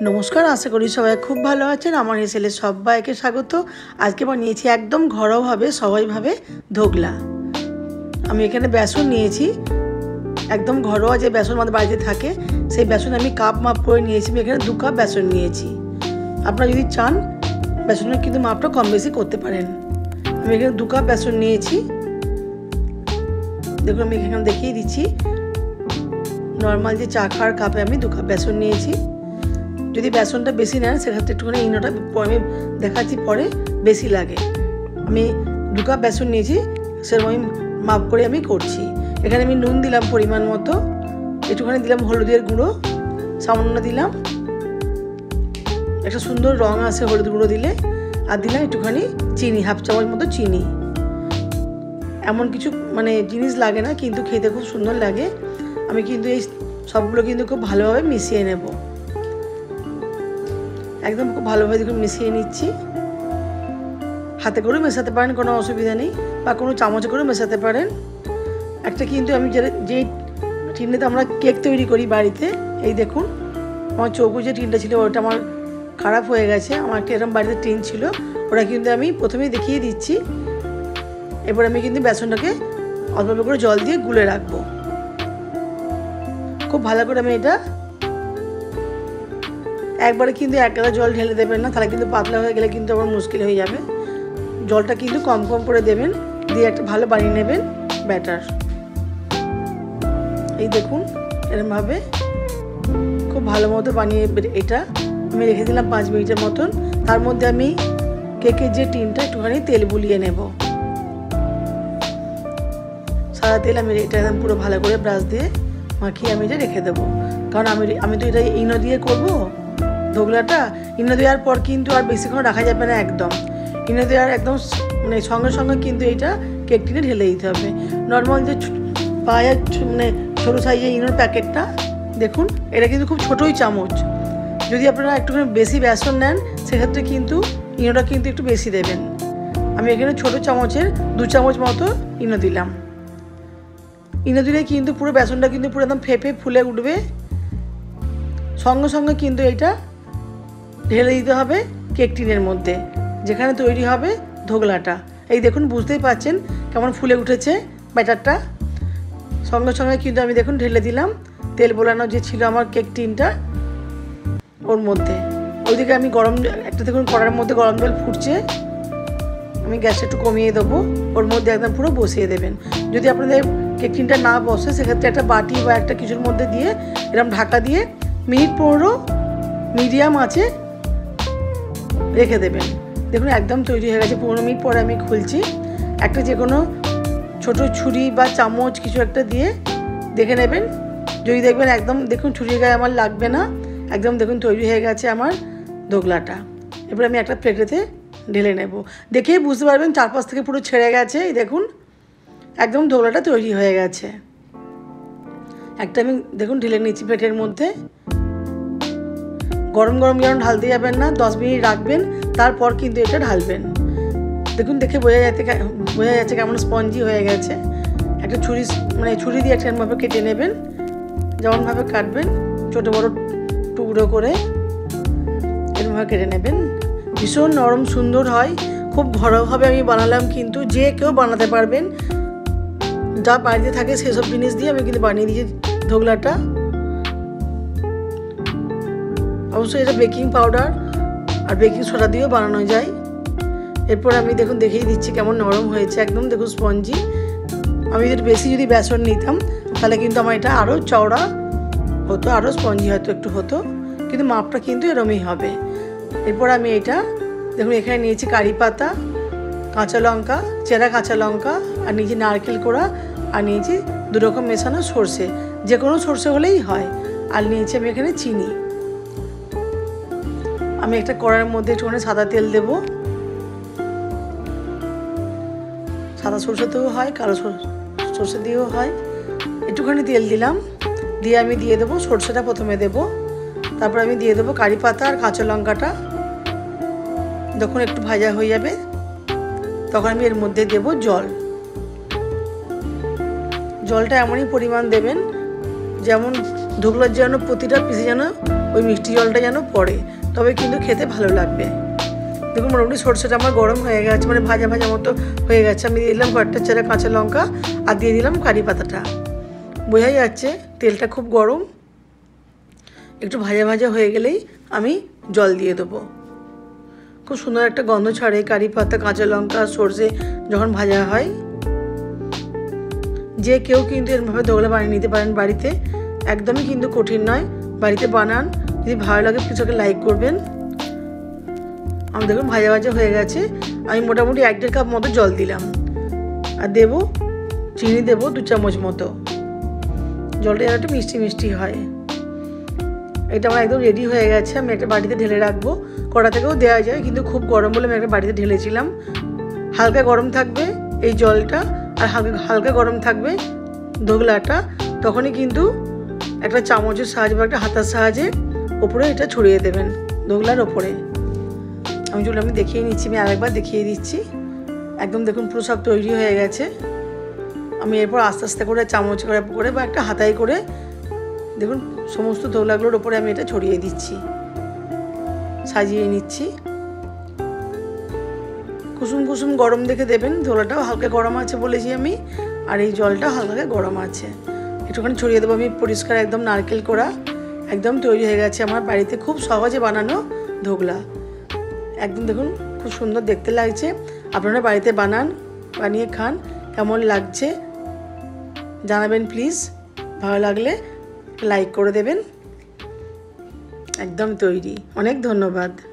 নমস্কার, আশা করি সবাই খুব ভালো আছেন। আমার হেসেলে সবাইকে স্বাগত। আজকে বানিয়েছি একদম ঘরোয়াভাবে সবাইভাবে ধোকলা। আমি এখানে বেসন নিয়েছি, একদম ঘরোয়া যে বেসন আমাদের বাড়িতে থাকে সেই বেসন আমি কাপ মাপ করে নিয়েছি। আমি এখানে 2 কাপ বেসন নিয়েছি। আপনারা যদি চান বেসনের কিন্তু মাপটা কম বেশি করতে পারেন। আমি এখানে 2 কাপ বেসন নিয়েছি। দেখুন আমি এখানে দেখিয়ে দিচ্ছি, নর্মাল যে চা খাওয়ার কাপে আমি 2 কাপ বেসন নিয়েছি। যদি বেসনটা বেশি নেন সেক্ষেত্রে একটুখানি ইনোটা আমি দেখাচ্ছি পরে বেশি লাগে। আমি 2 কাপ বেসন নিয়েছি, সেরকম আমি মাপ করে আমি করছি। এখানে আমি নুন দিলাম পরিমাণ মতো, একটুখানি দিলাম হলুদের গুঁড়ো, সামান্য দিলাম, একটা সুন্দর রং আসে হলুদ গুঁড়ো দিলে, আর দিলাম একটুখানি চিনি, হাফ চামচ মতো চিনি। এমন কিছু জিনিস লাগে না, কিন্তু খেতে খুব সুন্দর লাগে। আমি কিন্তু এই সবগুলো কিন্তু খুব ভালোভাবে মিশিয়ে নেব, একদম খুব ভালোভাবে দেখুন মিশিয়ে নিচ্ছি। হাতে করেও মেশাতে পারেন, কোনো অসুবিধা নেই, বা কোনো চামচে করেও মেশাতে পারেন। একটা কিন্তু আমি যে টিনেতে আমরা কেক তৈরি করি বাড়িতে, এই দেখুন আমার চৌকো যে টিনটা ছিল ওটা আমার খারাপ হয়ে গেছে। আমার একটা এরকম বাড়িতে টিন ছিল, ওটা কিন্তু আমি প্রথমেই দেখিয়ে দিচ্ছি। এবার আমি কিন্তু বেসনটাকে অল্প অল্প করে জল দিয়ে গুলে রাখবো। খুব ভালো করে আমি এটা একবারে কিন্তু এক গাদা জল ঢেলে দেবেন না, তাহলে কিন্তু পাতলা হয়ে গেলে কিন্তু আবার মুশকিল হয়ে যাবে। জলটা কিন্তু কম কম করে দেবেন, দিয়ে একটা ভালো বানিয়ে নেবেন ব্যাটার। এই দেখুন এরকমভাবে খুব ভালো মতো বানিয়ে এটা আমি রেখে দিলাম 5 মিনিটের মতন। তার মধ্যে আমি কেকের যে টিনটা একটুখানি তেল বুলিয়ে নেব। সাদা তেল আমি এটা একদম পুরো ভালো করে ব্রাশ দিয়ে মাখিয়ে আমি এটা রেখে দেবো, কারণ আমি তো এটা ইনো দিয়ে করবো ধোকলাটা। ইনো দেওয়ার পর কিন্তু আর বেশিক্ষণ রাখা যাবে না, একদম ইনো দেওয়ার একদম সঙ্গে সঙ্গে কিন্তু এইটা কেক টিনে ঢেলে দিতে হবে। নর্মাল যে পাওয়া যায় ছোটো সাইজের ইনোর প্যাকেটটা, দেখুন এটা কিন্তু খুব ছোটোই চামচ। যদি আপনারা একটুখানি বেশি বেসন নেন সেক্ষেত্রে কিন্তু ইনোটা কিন্তু একটু বেশি দেবেন। আমি এখানে ছোটো চামচের 2 চামচ মতো ইনো দিলাম। ইনো দিলে কিন্তু পুরো বেসনটা কিন্তু পুরো একদম ফেপে ফুলে উঠবে। সঙ্গে সঙ্গে কিন্তু এটা ঢেলে দিতে হবে কেক টিনের মধ্যে, যেখানে তৈরি হবে ধোকলাটা। এই দেখুন বুঝতেই পারছেন কেমন ফুলে উঠেছে ব্যাটারটা। সঙ্গে সঙ্গে কিন্তু আমি দেখুন ঢেলে দিলাম তেল বোলানো যে ছিল আমার কেক টিনটা ওর মধ্যে। ওইদিকে আমি একটা দেখুন কড়ার মধ্যে গরম জল ফুটছে, আমি গ্যাসটা একটু কমিয়ে দেবো, ওর মধ্যে একদম পুরো বসিয়ে দেবেন। যদি আপনাদের কেক টিনটা না বসে সেক্ষেত্রে একটা বাটি বা একটা কিছুর মধ্যে দিয়ে এরকম ঢাকা দিয়ে মিনিট 15 মিডিয়াম আঁচে রেখে দেবেন। দেখুন একদম তৈরি হয়ে গেছে। 15 মিনিট পরে আমি খুলছি। একটা যে কোনো ছোটো ছুরি বা চামচ কিছু একটা দিয়ে দেখে নেবেন, যদি দেখবেন একদম দেখুন ছুরির গায়ে আমার লাগবে না, একদম দেখুন তৈরি হয়ে গেছে আমার ধোকলাটা। এবার আমি একটা প্লেটেতে ঢেলে নেব, দেখেই বুঝতে পারবেন চারপাশ থেকে পুরো ছেড়ে গেছে। এই দেখুন একদম ধোকলাটা তৈরি হয়ে গেছে। একটা আমি দেখুন ঢেলে নিচ্ছি প্লেটের মধ্যে। গরম গরম যেন ঢালতে যাবেন না, 10 মিনিট রাখবেন, তারপর কিন্তু এটা ঢালবেন। দেখুন দেখে বোঝা যাচ্ছে কেমন স্পঞ্জি হয়ে গেছে। একটা ছুরি দিয়ে একটা এরমভাবে কেটে নেবেন, যেমনভাবে কাটবেন ছোটো বড়ো টুকরো করে এরমভাবে কেটে নেবেন। ভীষণ নরম সুন্দর হয়। খুব ঘরোয়াভাবে আমি বানালাম, কিন্তু যে কেউ বানাতে পারবেন। যা বাড়িতে থাকে সেসব জিনিস দিয়ে আমি কিন্তু বানিয়ে দিয়েছি ধোকলাটা। অবশ্যই এটা বেকিং পাউডার আর বেকিং সোডা দিয়েও বানানো যায়। এরপর আমি দেখুন দেখিয়ে দিচ্ছি কেমন নরম হয়েছে, একদম দেখুন স্পঞ্জি। আমি যদি বেসন নিতাম তাহলে কিন্তু আমার এটা আরও চওড়া হতো, আরও স্পঞ্জি হয়তো একটু হতো, কিন্তু মাপটা কিন্তু এরমই হবে। এরপর আমি এটা দেখুন এখানে নিয়েছি কারি পাতা, কাঁচা লঙ্কা, চেরা কাঁচা লঙ্কা, আর নিয়েছি নারকেল কোড়া, আর নিয়েছি 2 রকম মেশানো সর্ষে, যে কোনো সর্ষে হলেই হয়, আর নিয়েছি আমি এখানে চিনি। আমি একটা কড়াইয়ের মধ্যে একটুখানি সাদা তেল দেব। সাদা সর্ষেতেও হয়, কালো সর্ষে দিয়েও হয়। একটুখানি তেল দিলাম, দিয়ে আমি দিয়ে দেবো সর্ষেটা প্রথমে দেব, তারপর আমি দিয়ে দেবো কারি পাতা আর কাঁচা লঙ্কাটা। যখন একটু ভাজা হয়ে যাবে তখন আমি এর মধ্যে দেব জল। জলটা এমনই পরিমাণ দেবেন যেমন ধোকলার যেন প্রতিটা পিসে যেন ওই ওই মিষ্টি জলটা যেন পড়ে, তবে কিন্তু খেতে ভালো লাগবে। দেখুন মোটামুটি সরষেটা আমার গরম হয়ে গেছে, মানে ভাজা ভাজা মতো হয়ে গেছে। আমি দিয়ে দিলাম কয়েকটা চেরা কাঁচা লঙ্কা আর দিয়ে দিলাম কারি পাতাটা। বোঝাই যাচ্ছে তেলটা খুব গরম। একটু ভাজা ভাজা হয়ে গেলেই আমি জল দিয়ে দেবো। খুব সুন্দর একটা গন্ধ ছাড়ে কারি পাতা, কাঁচা লঙ্কা, সরষে যখন ভাজা হয়। যে কেউ কিন্তু এরভাবে দোগলা বানিয়ে নিতে পারেন বাড়িতে, একদমই কিন্তু কঠিন নয়, বাড়িতে বানান। যদি ভালো লাগে প্লিজ ওকে লাইক করবেন। আমি দেখুন ভাজা ভাজা হয়ে গেছে। আমি মোটামুটি 1-1.5 কাপ মতো জল দিলাম, আর দেবো চিনি দেবো 2 চামচ মতো। জলটা যেন একটু মিষ্টি মিষ্টি হয়। এটা আমার একদম রেডি হয়ে গেছে। আমি একটা বাটিতে ঢেলে রাখবো। কড়া থেকেও দেওয়া যায়, কিন্তু খুব গরম বলে আমি একটা বাটিতে ঢেলেছিলাম। হালকা গরম থাকবে এই জলটা, আর হালকা গরম থাকবে দোগলাটা। তখনই কিন্তু একটা চামচের সাহায্যে বা একটা হাতার সাহায্যে ওপরে এটা ছড়িয়ে দেবেন দোগলার ওপরে। আমি চলে আমি দেখিয়ে নিচ্ছি, আমি আরেকবার দেখিয়ে দিচ্ছি। একদম দেখুন পুরো সব তৈরি হয়ে গেছে। আমি এরপর আস্তে আস্তে করে চামচ করে বা একটা হাতায় করে দেখুন সমস্ত দোগলাগুলোর ওপরে আমি এটা ছড়িয়ে দিচ্ছি, সাজিয়ে নিচ্ছি। কুসুম কুসুম গরম দেখে দেবেন। দোগলাটাও হালকা গরম আছে বলেছি আমি, আর এই জলটা হালকা গরম আছে। একটুখানি ছড়িয়ে দেবো আমি। পরিষ্কার একদম নারকেল কোড়া একদম তৈরি হয়ে গেছে আমার বাড়িতে খুব সহজে বানানো দোগলা। একদম দেখুন খুব সুন্দর দেখতে লাগছে। আপনারা বাড়িতে বানান, বানিয়ে খান। কেমন লাগছে জানাবেন প্লিজ। ভালো লাগলে লাইক করে দেবেন। একদম তৈরি। অনেক ধন্যবাদ।